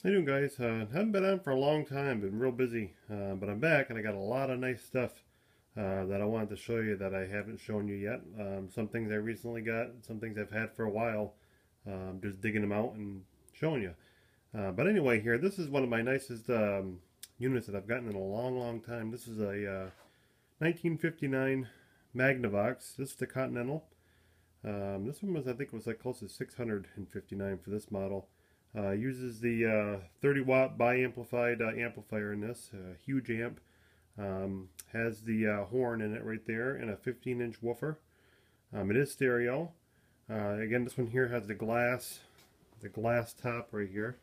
How you doing, guys? Haven't been on for a long time, been real busy, but I'm back and I got a lot of nice stuff that I wanted to show you that I haven't shown you yet. Some things I recently got, some things I've had for a while, just digging them out and showing you. But anyway, here, this is one of my nicest units that I've gotten in a long time. This is a 1959 Magnavox. This is the Continental. This one was, I think, was like close to 659 for this model. Uses the 30 watt bi-amplified amplifier in this, huge amp. Has the horn in it right there and a 15-inch woofer. It is stereo. Again, this one here has the glass top right here.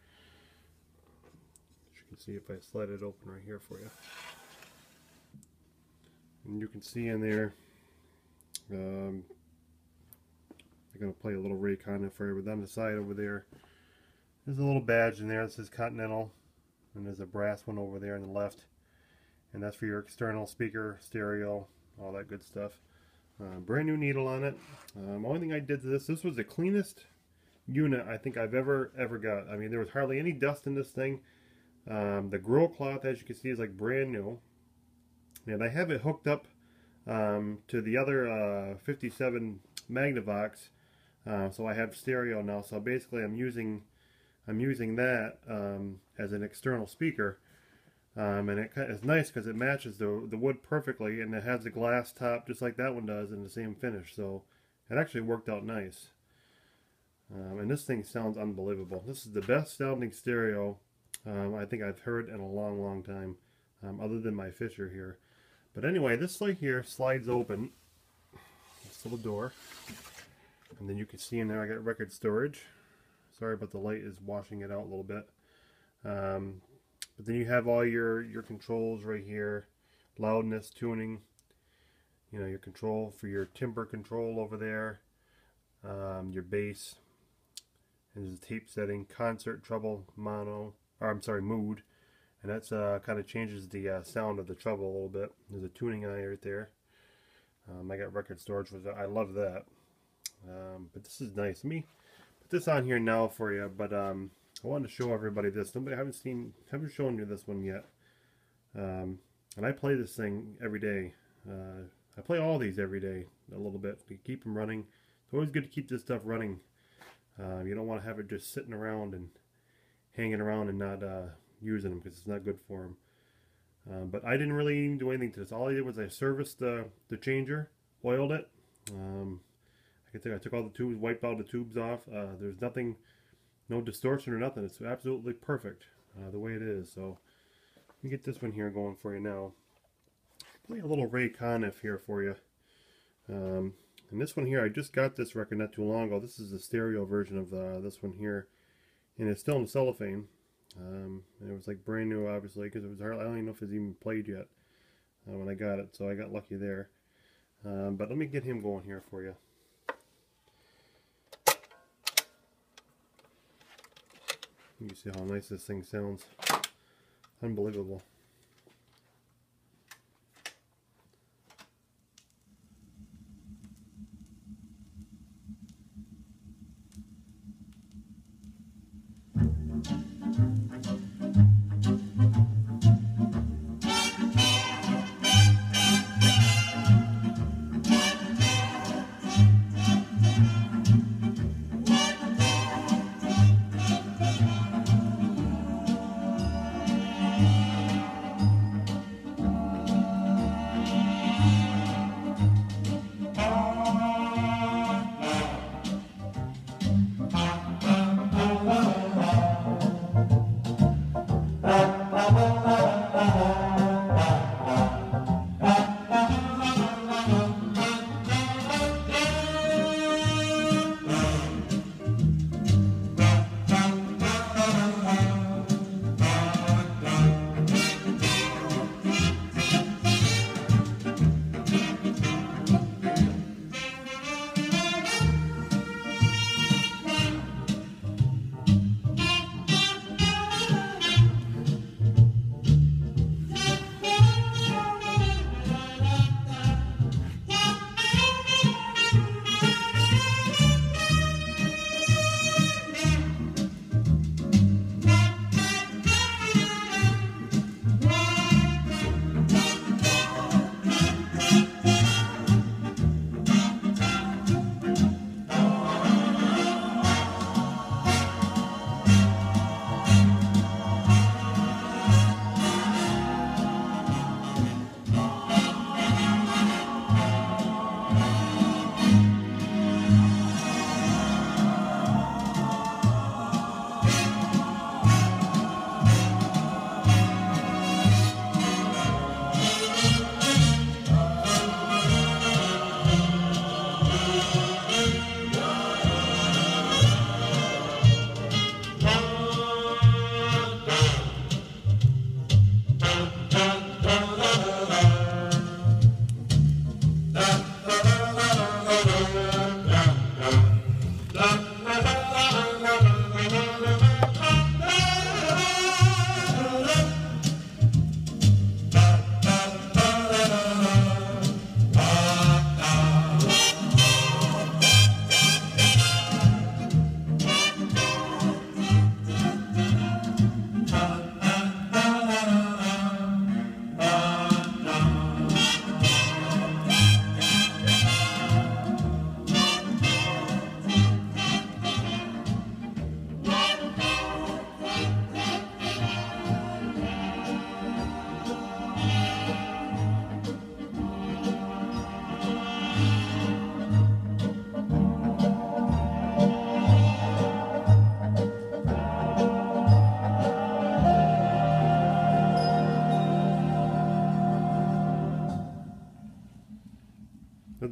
As you can see if I slide it open right here for you. And you can see in there, I'm going to play a little Ray Conniff for you, but on the side over there, there's a little badge in there that says Continental, and there's a brass one over there on the left, and that's for your external speaker, stereo, all that good stuff. Brand new needle on it. Only thing I did to this was the cleanest unit I think I've ever got. I mean, there was hardly any dust in this thing. The grill cloth, as you can see, is like brand new, and I have it hooked up to the other 57 Magnavox, so I have stereo now. So basically, I'm using that as an external speaker, and it's nice because it matches the wood perfectly, and it has the glass top just like that one does in the same finish. So it actually worked out nice. And this thing sounds unbelievable. This is the best sounding stereo I think I've heard in a long time, other than my Fisher here. But anyway, this right here slides open. This little door, and then you can see in there I got record storage. Sorry about the light is washing it out a little bit. But then you have all your controls right here. Loudness, tuning, your control for your timbre control over there. Your bass. And there's a tape setting, concert, treble, mood. And that's kind of changes the sound of the treble a little bit. There's a tuning eye right there. I got record storage, I love that. But this is nice. Let me put this on here now for you, but I wanted to show everybody this. I haven't shown you this one yet. And I play this thing every day. I play all these every day a little bit to keep them running. It's always good to keep this stuff running. You don't want to have it just sitting around and hanging around and not using them, because it's not good for them. But I didn't really even do anything to this. All I did was I serviced the changer, oiled it. I took all the tubes, wiped all the tubes off. There's nothing, no distortion or nothing. It's absolutely perfect the way it is. So let me get this one here going for you now. Play a little Ray Conniff here for you. And this one here, I just got this record not too long ago. This is the stereo version of this one here, and it's still in cellophane. And it was like brand new, obviously, because it was hardly, I don't even know if it's even played yet when I got it, so I got lucky there. But let me get him going here for you. You can see how nice this thing sounds. Unbelievable.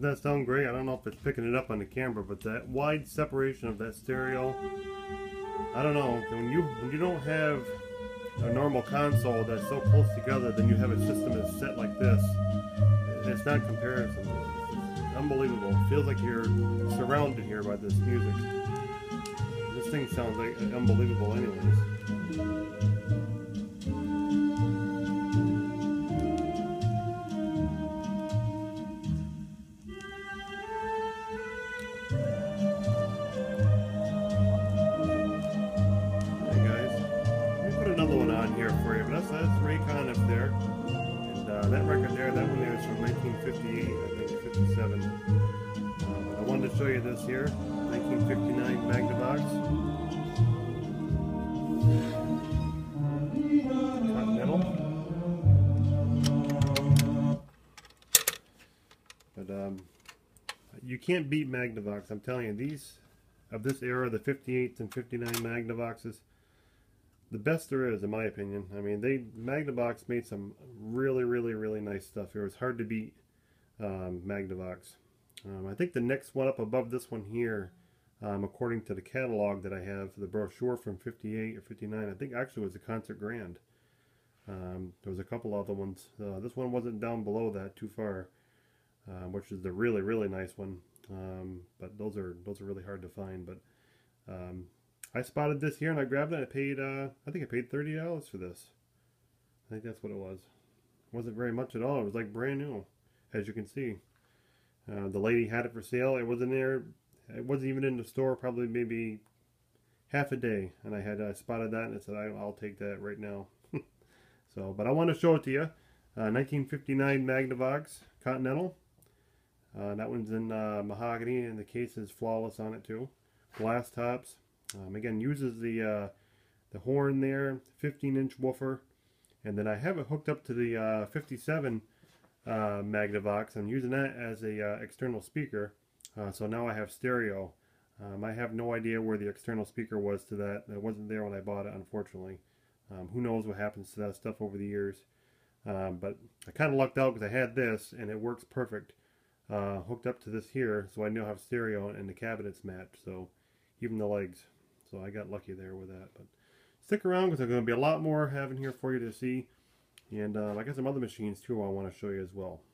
that sound great? I don't know if it's picking it up on the camera, but that wide separation of that stereo, I don't know. When you don't have a normal console that's so close together, then you have a system that's set like this. It's not comparison. It's unbelievable. It feels like you're surrounded here by this music. This thing sounds like unbelievable anyways. For you, but that's Ray Conniff there, and that record there, that one there is from 1958, I think 57. But I wanted to show you this here, 1959 Magnavox Continental. But you can't beat Magnavox. I'm telling you, these of this era, the 58s and 59 Magnavoxes, the best there is, in my opinion. I mean, Magnavox made some really nice stuff here. It's hard to beat Magnavox. I think the next one up above this one here, according to the catalog that I have, the brochure from 58 or 59, I think actually was a Concert Grand. There was a couple other ones. This one wasn't down below that too far, which is the really nice one. But those are really hard to find. But I spotted this here and I grabbed it. I paid, I think I paid $30 for this. I think that's what it was. It wasn't very much at all. It was like brand new, as you can see. The lady had it for sale. It wasn't there. It wasn't even in the store. Probably maybe half a day, and I had spotted that and I said, I'll take that right now. So, but I want to show it to you. 1959 Magnavox Continental. That one's in mahogany, and the case is flawless on it too. Glass tops. Again, uses the horn there, 15-inch woofer, and then I have it hooked up to the 57 Magnavox. I'm using that as a external speaker, so now I have stereo. I have no idea where the external speaker was to that. It wasn't there when I bought it, unfortunately. Who knows what happens to that stuff over the years. But I kind of lucked out because I had this, and it works perfect. Hooked up to this here, so I now have stereo, and the cabinets match, so even the legs. So I got lucky there with that. But stick around because there's going to be a lot more having here for you to see. And I got some other machines too I want to show you as well.